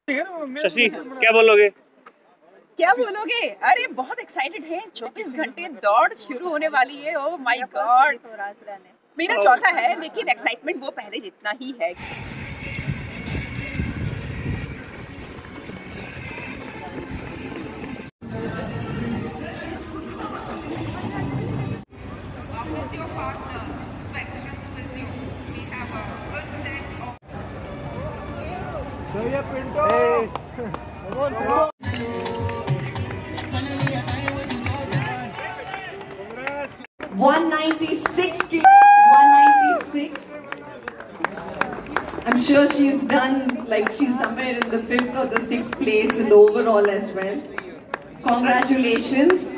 शशि क्या बोलोगे? क्या बोलोगे? अरे बहुत एक्साइटेड है। 24 घंटे दौड़ शुरू होने वाली है। ओह माय गॉड, मेरा चौथा है, लेकिन एक्साइटमेंट वो पहले जितना ही है। I'm sure she's done, like she's somewhere in the 5th or the 6th place in the overall as well. Congratulations.